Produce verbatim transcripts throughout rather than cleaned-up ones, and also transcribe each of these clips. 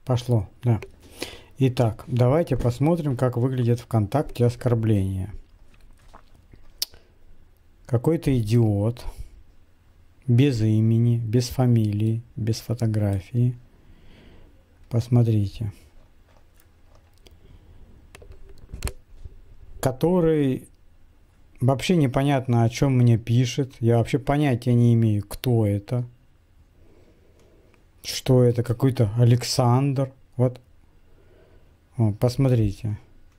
Пошло, да. Итак, давайте посмотрим, как выглядит ВКонтакте оскорбление. Какой-то идиот, без имени, без фамилии, без фотографии. Посмотрите. Который вообще непонятно, о чем мне пишет. Я вообще понятия не имею, кто это. Что это? Какой-то Александр. Вот. О, посмотрите.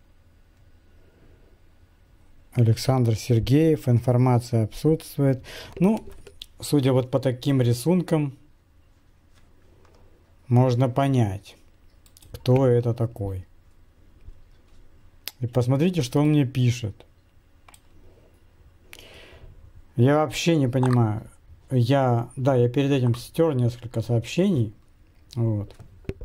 Александр Сергеев. Информация отсутствует. Ну, судя вот по таким рисункам, можно понять, кто это такой. И посмотрите, что он мне пишет. Я вообще не понимаю. Я, да, я перед этим стер несколько сообщений. Вот.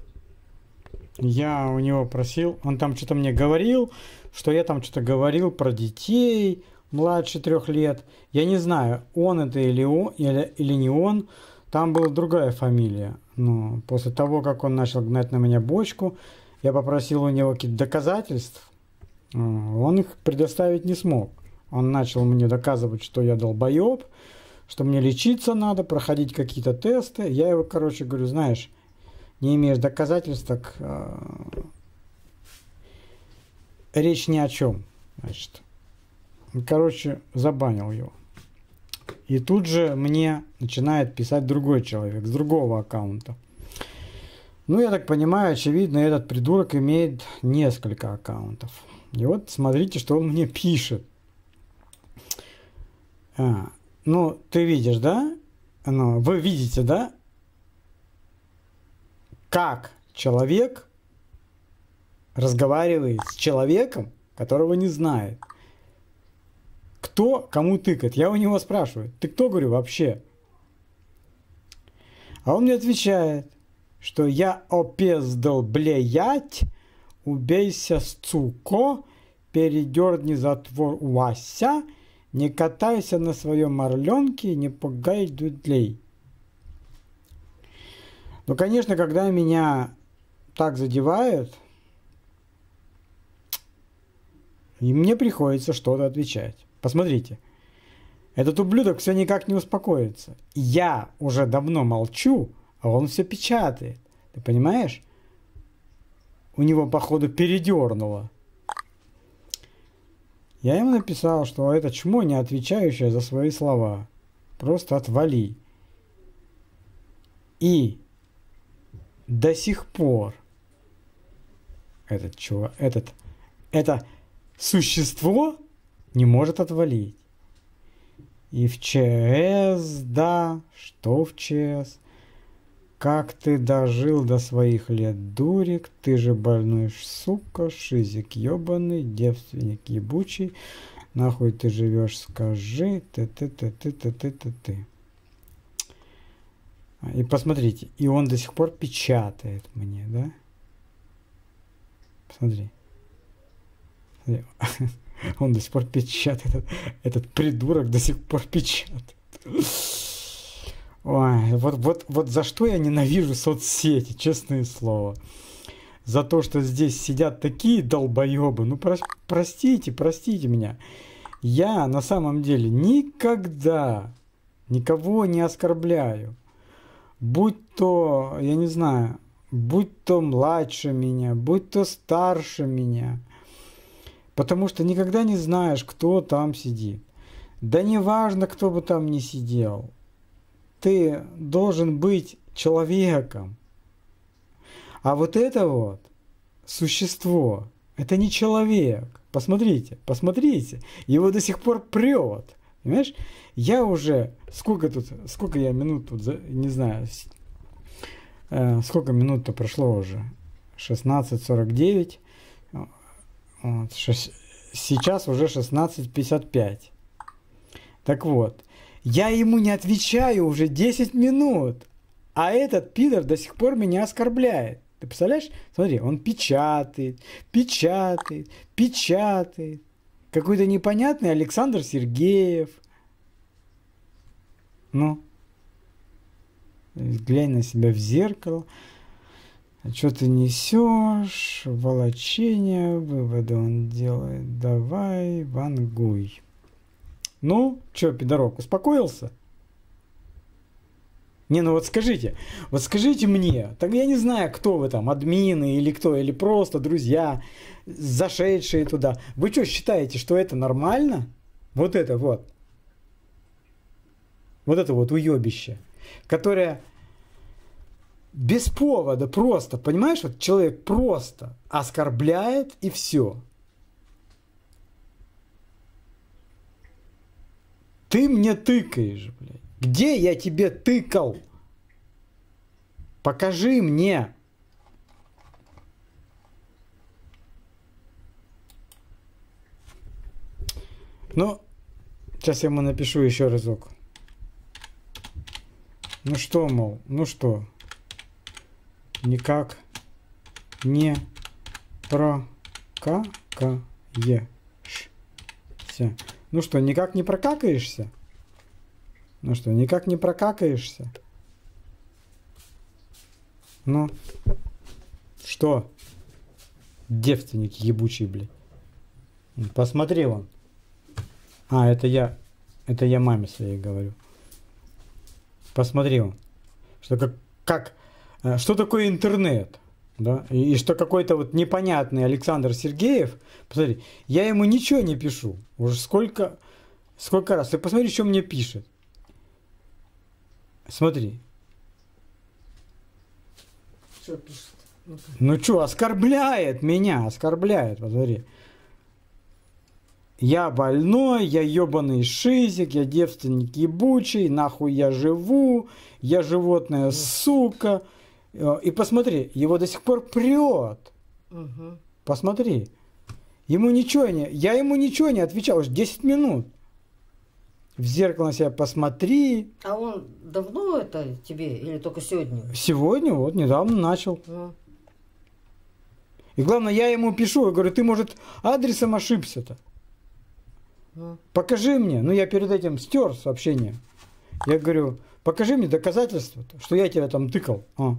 Я у него просил, он там что-то мне говорил, что я там что-то говорил про детей младше трех лет. Я не знаю, он это или он, или, или не он. Там была другая фамилия. Но после того, как он начал гнать на меня бочку, я попросил у него какие-то доказательства. Он их предоставить не смог. Он начал мне доказывать, что я долбоеб, что мне лечиться надо, проходить какие-то тесты. Я его, короче, говорю, знаешь, не имеешь доказательств, так э, речь ни о чем. Значит. Короче, забанил его. И тут же мне начинает писать другой человек с другого аккаунта. Ну, я так понимаю, очевидно, этот придурок имеет несколько аккаунтов. И вот смотрите, что он мне пишет. А, ну, ты видишь, да? Ну, вы видите, да? Как человек разговаривает с человеком, которого не знает. Кто кому тыкает? Я у него спрашиваю, ты кто, говорю, вообще? А он мне отвечает, что я опездал, блеять, убейся, суко, передерни затвор Вася, не катайся на своем орленке, не пугай дудлей. Ну, конечно, когда меня так задевают, и мне приходится что-то отвечать. Посмотрите, этот ублюдок все никак не успокоится. Я уже давно молчу, а он все печатает. Ты понимаешь? У него, походу, передернуло. Я ему написал, что это чмо, не отвечающее за свои слова. Просто отвали. И до сих пор этот чувак, этот, это существо не может отвалить. И в ЧС, да, что в ЧС? Как ты дожил до своих лет, дурик, ты же больной, сука, шизик ебаный, девственник ебучий, нахуй ты живешь, скажи, ты-ты-ты-ты-ты-ты-ты. И посмотрите, и он до сих пор печатает мне, да? Посмотри. Смотри. Он до сих пор печатает, этот, этот придурок до сих пор печатает. Ой, вот, вот, вот за что я ненавижу соцсети, честное слово. За то, что здесь сидят такие долбоебы. Ну, про, простите, простите меня. Я на самом деле никогда никого не оскорбляю. Будь то, я не знаю, будь то младше меня, будь то старше меня. Потому что никогда не знаешь, кто там сидит. Да не важно, кто бы там ни сидел. Ты должен быть человеком. А вот это вот существо, это не человек. Посмотрите, посмотрите. Его до сих пор прет. Понимаешь? Я уже, сколько тут, сколько я минут тут, не знаю, э, сколько минут-то прошло уже? шестнадцать сорок девять. Вот, сейчас уже шестнадцать пятьдесят пять. Так вот, я ему не отвечаю уже десять минут, а этот пидор до сих пор меня оскорбляет. Ты представляешь? Смотри, он печатает, печатает, печатает. Какой-то непонятный Александр Сергеев. Ну, глянь на себя в зеркало. А что ты несешь? Волочение, выводы он делает. Давай, вангуй. Ну, что, пидорок, успокоился? Не, ну вот скажите, вот скажите мне, так я не знаю, кто вы там, админы или кто, или просто друзья, зашедшие туда. Вы что, считаете, что это нормально? Вот это вот. Вот это вот уебище, которое без повода просто, понимаешь, вот человек просто оскорбляет и все. Ты мне тыкаешь, блядь. Где я тебе тыкал? Покажи мне. Ну, сейчас я ему напишу еще разок. Ну что, мол, ну что? Никак не прокакаешься. Ну что, никак не прокакаешься? Ну что, никак не прокакаешься? Ну, что? Девственник ебучий, блядь. Посмотри вон. А, это я, это я маме своей говорю. Посмотри вон. Что, как, как, что такое интернет? Да? И, и что какой-то вот непонятный Александр Сергеев, посмотри, я ему ничего не пишу. Уже сколько, сколько раз. Ты посмотри, что мне пишет. Смотри. Что пишет? Ну-ка. Ну что, оскорбляет меня, оскорбляет, посмотри. Я больной, я ебаный шизик, я девственник ебучий, нахуй я живу, я животное, сука. И посмотри, его до сих пор прет. Угу. Посмотри. Ему ничего не... Я ему ничего не отвечал, уже десять минут. В зеркало на себя посмотри. А он давно это тебе или только сегодня? Сегодня, вот, недавно начал. Ну. И главное, я ему пишу, я говорю, ты, может, адресом ошибся-то? Ну. Покажи мне. Ну, я перед этим стер сообщение. Я говорю, покажи мне доказательства, что я тебя там тыкал. А.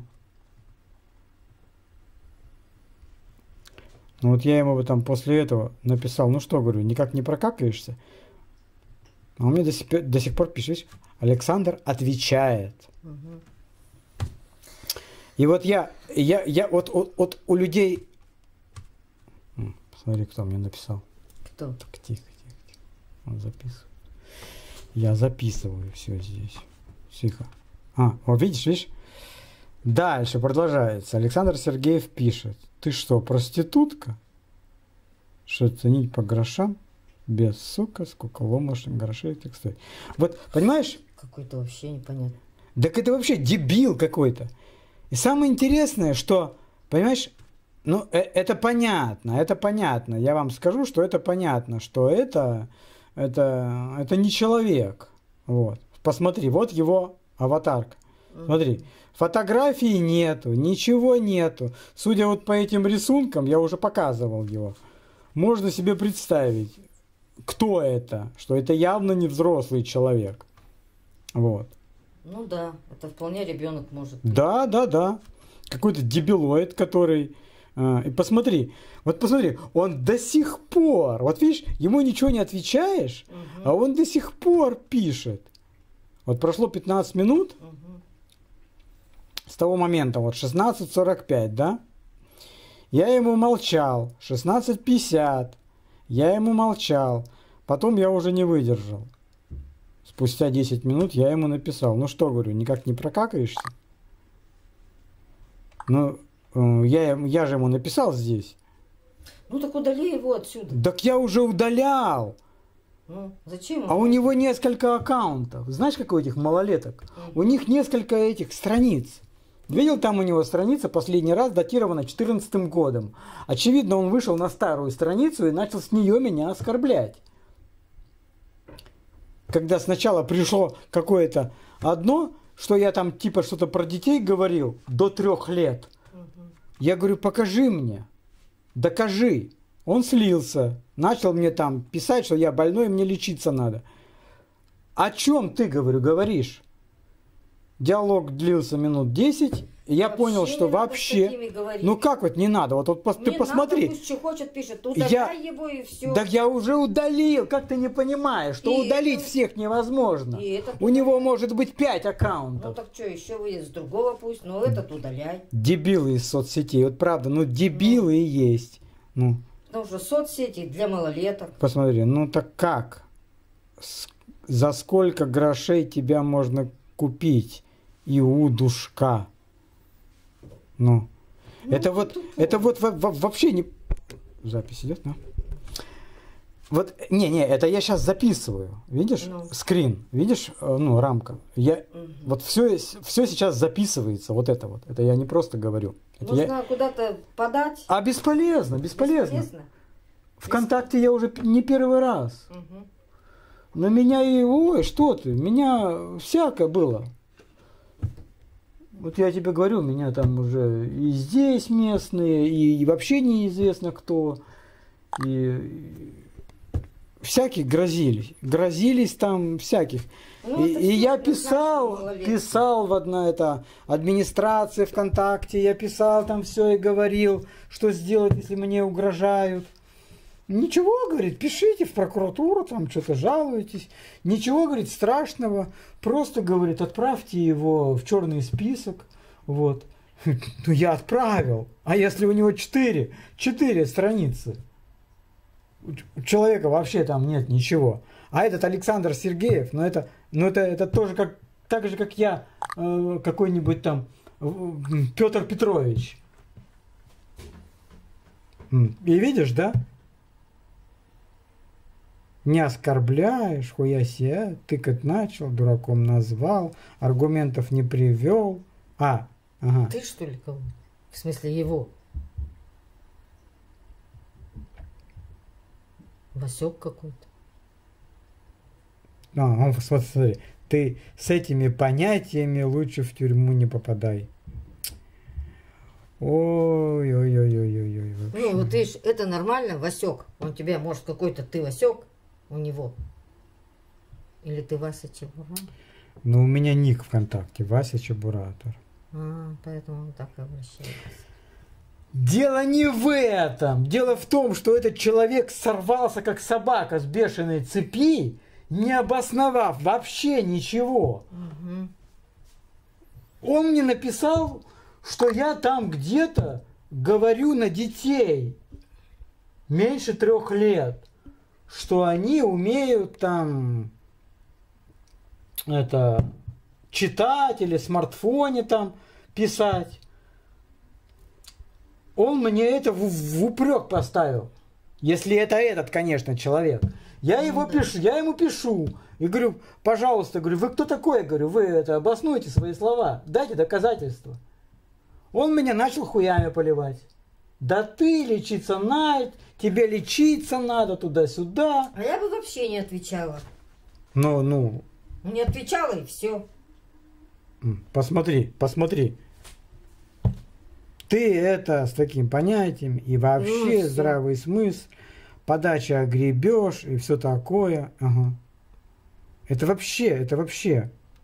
Ну, вот я ему там после этого написал, ну что, говорю, никак не прокакаешься? А он мне до сих, до сих пор пишет, Александр отвечает. Угу. И вот я, я, я вот, вот, вот у людей... Посмотри, кто мне написал. Кто? Так, тихо, тихо, тихо. Он записывает. Я записываю все здесь. Тихо. А, вот видишь, видишь? Дальше продолжается. Александр Сергеев пишет. Ты что, проститутка? Что ценить по грошам? Без, сука, сколько ломаешь грошей, так стоит. Вот, понимаешь? Какой-то вообще непонятно. Так это вообще дебил какой-то. И самое интересное, что, понимаешь, ну, э- это понятно, это понятно. Я вам скажу, что это понятно, что это, это, это не человек. Вот. Посмотри, вот его аватарка. Смотри, фотографии нету, ничего нету. Судя вот по этим рисункам, я уже показывал его. Можно себе представить, кто это, что это явно не взрослый человек. Вот. Ну да, это вполне ребенок может. Да, да, да. Какой-то дебилоид, который... А, и посмотри, вот посмотри, он до сих пор, вот видишь, ему ничего не отвечаешь, угу. А он до сих пор пишет. Вот прошло пятнадцать минут, угу. С того момента, вот шестнадцать сорок пять, да? Я ему молчал, шестнадцать пятьдесят, я ему молчал, потом я уже не выдержал. Спустя десять минут я ему написал, ну что, говорю, никак не прокакаешься? Ну, я, я же ему написал здесь. Ну так удали его отсюда. Так я уже удалял. Ну, зачем? А у него несколько аккаунтов. Знаешь, как у этих малолеток? Mm-hmm. У них несколько этих страниц. Видел, там у него страница последний раз датирована четырнадцатым годом. Очевидно, он вышел на старую страницу и начал с нее меня оскорблять. Когда сначала пришло какое-то одно, что я там типа что-то про детей говорил до трех лет. Угу. Я говорю, покажи мне, докажи. Он слился, начал мне там писать, что я больной, мне лечиться надо. О чем ты, говорю, говоришь? Диалог длился минут десять, я понял, что не надо с вообще... такими говорить. Ну как вот не надо? Вот, вот пос- ты Не посмотри. надо, пусть что хочет пишет, удаляй Я- его и все. Да я уже удалил, как ты не понимаешь, что И удалить это- всех невозможно. И этот У него удаляй. может быть пять Ну аккаунтов. так что, еще вы с другого пусть, но этот удаляй. Дебилы из соцсетей, вот правда, ну дебилы и есть. Ну, Потому что соцсети для малолеток. посмотри, ну так как? С- За сколько грошей тебя можно купить? Иудушка. Ну, Ну, это вот, тупо. это вот во- во- вообще не... Запись идет, да? Вот, не, не, это я сейчас записываю, видишь, Ну. скрин, видишь, э, ну, рамка. Я, Мгм. вот все, все сейчас записывается, вот это вот, это я не просто говорю. Это я- Нужно куда-то подать. А бесполезно, бесполезно. Бесполезно? ВКонтакте я уже п- не первый раз. Мгм. На меня и, ой, что ты, меня всякое было. Вот я тебе говорю, меня там уже и здесь местные, и, и вообще неизвестно кто. И, и всяких грозились. Грозились там всяких. Ну, и это и все я однозначно писал, малолетки. писал в одна это администрация ВКонтакте, я писал там все и говорил, что сделать, если мне угрожают. Ничего, говорит, пишите в прокуратуру, там что-то жалуетесь. Ничего, говорит, страшного. Просто, говорит, отправьте его в черный список. Вот. Ну, я отправил. А если у него четыре, четыре страницы? У ч- у человека вообще там нет ничего. А этот Александр Сергеев, ну это, ну это, это тоже как, так же, как я, э, какой-нибудь там Петр Петрович. М, И видишь, да? Не оскорбляешь, хуя себе, тыкать начал, дураком назвал, аргументов не привел. А, ага. Ты что ли кого? В смысле его? Васек какой-то. А, он, смотри, смотри, ты с этими понятиями лучше в тюрьму не попадай. Ой-ой-ой-ой-ой-ой. Ну, вот видишь, это нормально, Васек. Он тебя, может, какой-то ты Васек у него. Или ты Вася Чебуран. Ну, у меня ник ВКонтакте, Вася Чебуратор. А, поэтому он так и обращается. Дело не в этом. Дело в том, что этот человек сорвался, как собака с бешеной цепи, не обосновав вообще ничего. Угу. Он мне написал, что я там где-то говорю на детей меньше трех лет, что они умеют там это читать или в смартфоне там писать. Он мне это в, в упрек поставил. Если это этот, конечно, человек. Я его пишу, я ему пишу. И говорю, пожалуйста, говорю, вы кто такой? Я говорю, вы это обоснуйте свои слова, дайте доказательства. Он меня начал хуями поливать. Да ты лечиться надо, тебе лечиться надо туда-сюда. А я бы вообще не отвечала. Ну, ну, Не отвечала и все. м, посмотри, посмотри. Ты это с таким понятием и вообще Ну, всё. здравый смысл, подача огребешь и все такое. Ага. Это вообще, это вообще.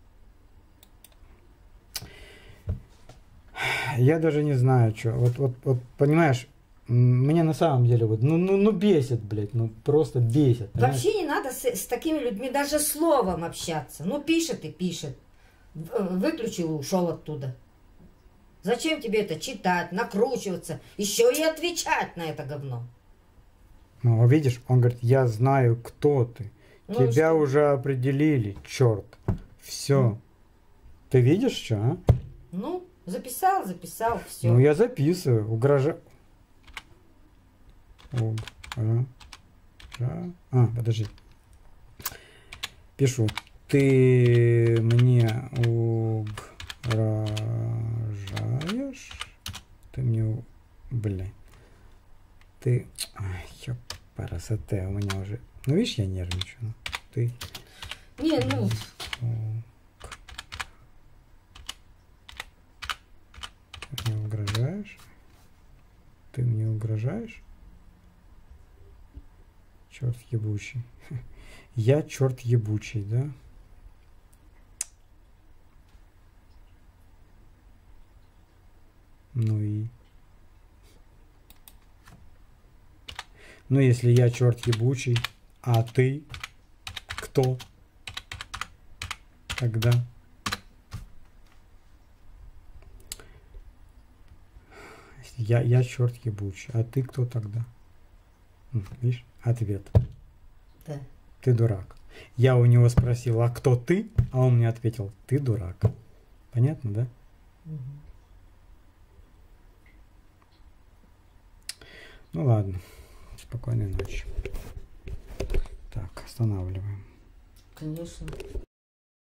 Я даже не знаю, что. Вот, вот, вот, понимаешь, м, меня на самом деле вот, ну, ну, ну бесит, блядь, ну просто бесит. понимаешь? Вообще не надо с, с такими людьми даже словом общаться. Ну, пишет и пишет. В- Выключил и ушел оттуда. Зачем тебе это читать, накручиваться, еще и отвечать на это говно? Ну, а видишь, он говорит, я знаю, кто ты. Ну, и Тебя что? уже определили, черт. Все. Ты видишь, что, а? Ну, записал, записал, все. Ну, я записываю. Угрожа... Угрожа... А, подожди. Пишу. Ты мне угрожаешь? Ты мне... у- Блин. Ты... Ай, ёпарасоте, у меня уже... Ну, видишь, я нервничаю. Ну, Ты... Не, ну, Ты мне угрожаешь? Ты мне угрожаешь? Черт ебучий. Я черт ебучий, да? Ну и... Ну, если я черт ебучий, а ты кто? Тогда... Я, я черт ебучий, а ты кто тогда? Видишь, ответ. Да. Ты дурак. Я у него спросил, а кто ты? А он мне ответил, ты дурак. Понятно, да? Угу. Ну ладно. Спокойной ночи. Так, останавливаем. Конечно.